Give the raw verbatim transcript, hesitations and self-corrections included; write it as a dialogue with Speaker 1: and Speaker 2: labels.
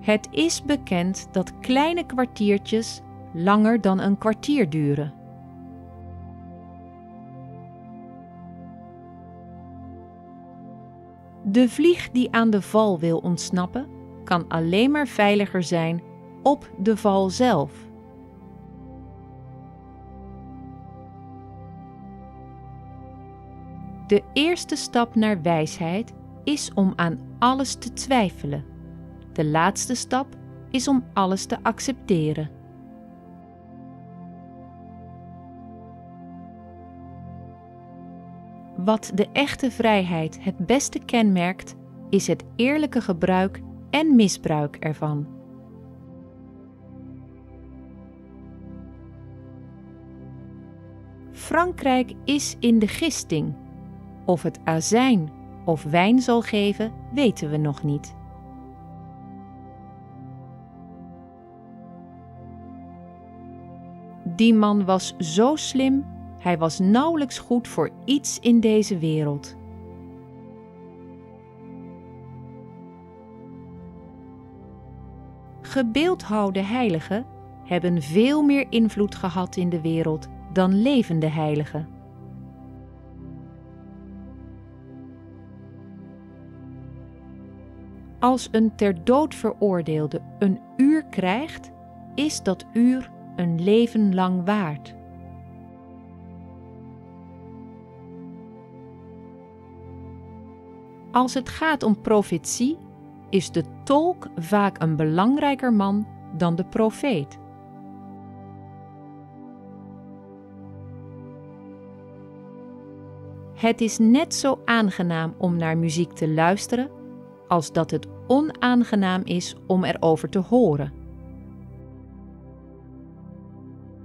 Speaker 1: Het is bekend dat kleine kwartiertjes langer dan een kwartier duren. De vlieg die aan de val wil ontsnappen, kan alleen maar veiliger zijn op de val zelf. De eerste stap naar wijsheid is om aan alles te twijfelen. De laatste stap is om alles te accepteren. Wat de echte vrijheid het beste kenmerkt, is het eerlijke gebruik en misbruik ervan. Frankrijk is in de gisting. Of het azijn of wijn zal geven, weten we nog niet. Die man was zo slim, hij was nauwelijks goed voor iets in deze wereld. Gebeeldhouwde heiligen hebben veel meer invloed gehad in de wereld dan levende heiligen. Als een ter dood veroordeelde een uur krijgt, is dat uur een leven lang waard. Als het gaat om profetie, is de tolk vaak een belangrijker man dan de profeet. Het is net zo aangenaam om naar muziek te luisteren, als dat het onaangenaam is om erover te horen.